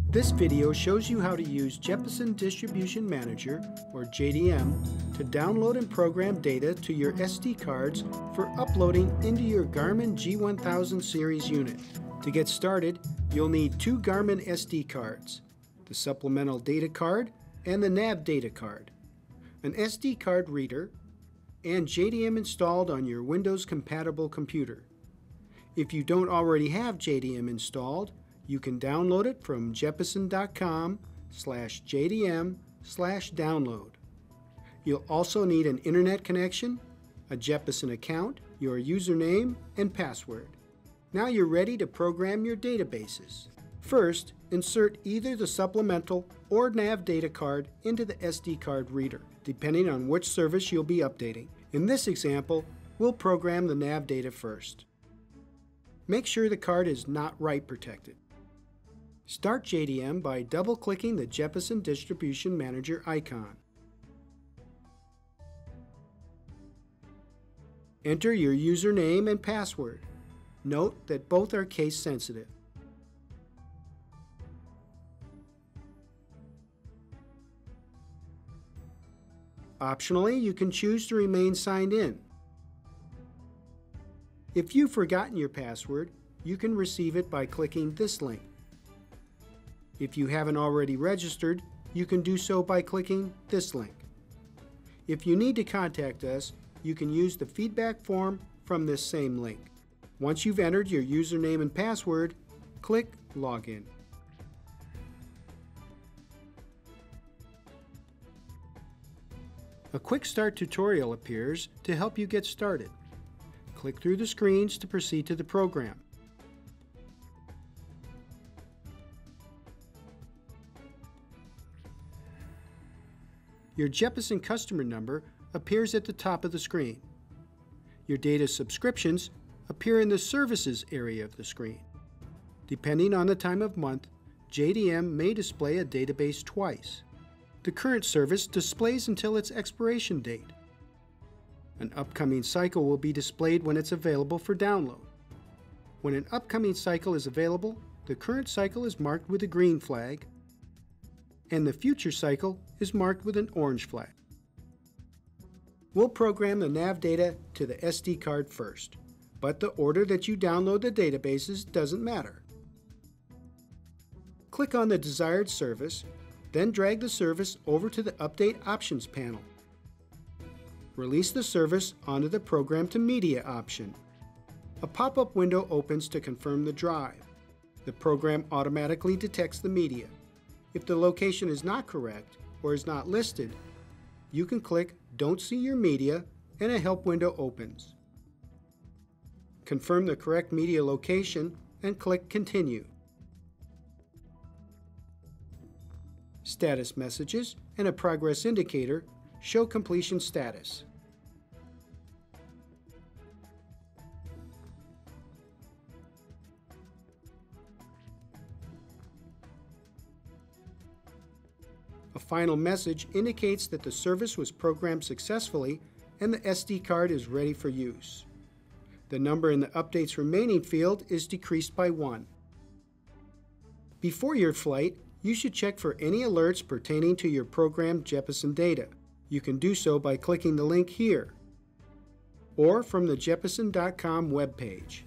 This video shows you how to use Jeppesen Distribution Manager, or JDM, to download and program data to your SD cards for uploading into your Garmin G1000 series unit. To get started, you'll need two Garmin SD cards, the supplemental data card and the nav data card, an SD card reader, and JDM installed on your Windows-compatible computer. If you don't already have JDM installed, you can download it from jeppesen.com/JDM/download. You'll also need an internet connection, a Jeppesen account, your username, and password. Now you're ready to program your databases. First, insert either the supplemental or nav data card into the SD card reader, depending on which service you'll be updating. In this example, we'll program the nav data first. Make sure the card is not write protected. Start JDM by double-clicking the Jeppesen Distribution Manager icon. Enter your username and password. Note that both are case sensitive. Optionally, you can choose to remain signed in. If you've forgotten your password, you can receive it by clicking this link. If you haven't already registered, you can do so by clicking this link. If you need to contact us, you can use the feedback form from this same link. Once you've entered your username and password, click Login. A quick start tutorial appears to help you get started. Click through the screens to proceed to the program. Your Jeppesen customer number appears at the top of the screen. Your data subscriptions appear in the Services area of the screen. Depending on the time of month, JDM may display a database twice. The current service displays until its expiration date. An upcoming cycle will be displayed when it's available for download. When an upcoming cycle is available, the current cycle is marked with a green flag, and the future cycle is marked with an orange flag. We'll program the nav data to the SD card first, but the order that you download the databases doesn't matter. Click on the desired service, then drag the service over to the Update Options panel. Release the service onto the Program to Media option. A pop-up window opens to confirm the drive. The program automatically detects the media. If the location is not correct or is not listed, you can click Don't See Your Media and a help window opens. Confirm the correct media location and click Continue. Status messages and a progress indicator show completion status. A final message indicates that the service was programmed successfully and the SD card is ready for use. The number in the Updates Remaining field is decreased by 1. Before your flight, you should check for any alerts pertaining to your programmed Jeppesen data. You can do so by clicking the link here, or from the jeppesen.com webpage.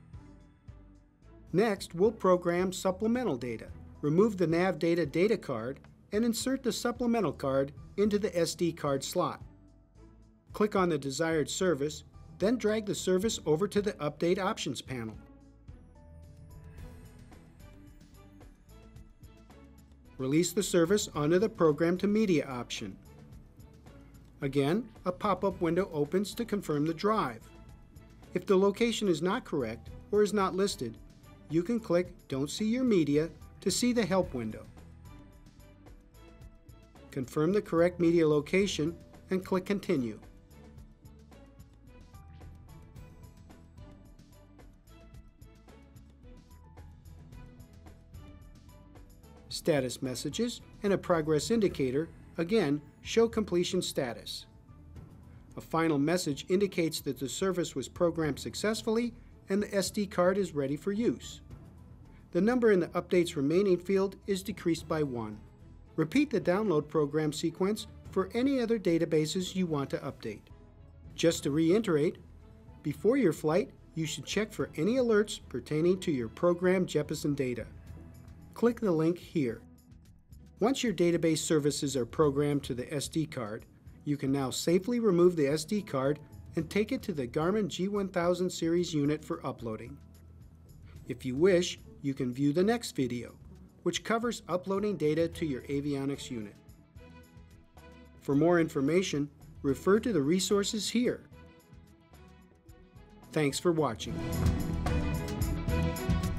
Next, we'll program supplemental data. Remove the nav data data card and insert the supplemental card into the SD card slot. Click on the desired service, then drag the service over to the Update Options panel. Release the service onto the Program to Media option. Again, a pop-up window opens to confirm the drive. If the location is not correct or is not listed, you can click Don't See Your Media to see the help window. Confirm the correct media location and click Continue. Status messages and a progress indicator again show completion status. A final message indicates that the service was programmed successfully and the SD card is ready for use. the number in the Updates Remaining field is decreased by 1. Repeat the download program sequence for any other databases you want to update. Just to reiterate, before your flight, you should check for any alerts pertaining to your programmed Jeppesen data. Click the link here. Once your database services are programmed to the SD card, you can now safely remove the SD card and take it to the Garmin G1000 series unit for uploading. If you wish, you can view the next video, which covers uploading data to your Avionics unit. For more information, refer to the resources here. Thanks for watching.